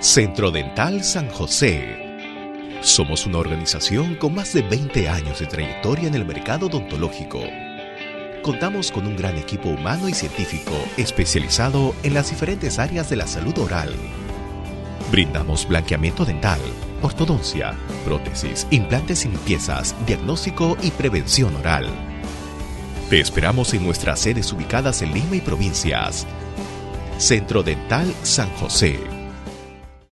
Centro Dental San José. Somos una organización con más de 20 años de trayectoria en el mercado odontológico. Contamos con un gran equipo humano y científico especializado en las diferentes áreas de la salud oral. Brindamos blanqueamiento dental, ortodoncia, prótesis, implantes y limpiezas, diagnóstico y prevención oral. Te esperamos en nuestras sedes ubicadas en Lima y provincias. Centro Dental San José.